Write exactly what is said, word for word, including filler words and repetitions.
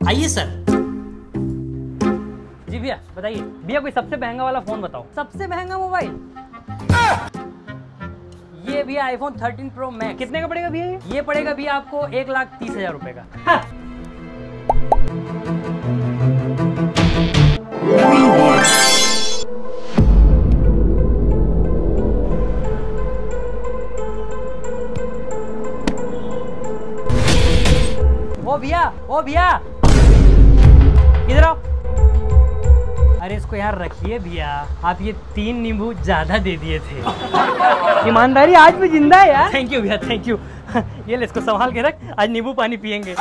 आइए सर। जी भैया बताइए। भैया कोई सबसे महंगा वाला फोन बताओ। सबसे महंगा मोबाइल ये भैया आईफोन थर्टीन प्रो मैक्स। कितने का पड़ेगा भैया ये? ये पड़ेगा भैया आपको एक लाख तीस हजार रुपए का। ओ भैया ओ भैया इधर आओ। अरे इसको यार रखिए भैया, आप ये तीन नींबू ज्यादा दे दिए थे। ईमानदारी आज भी जिंदा है यार। थैंक यू भैया थैंक यू। ये ले इसको संभाल के रख, आज नींबू पानी पियेंगे।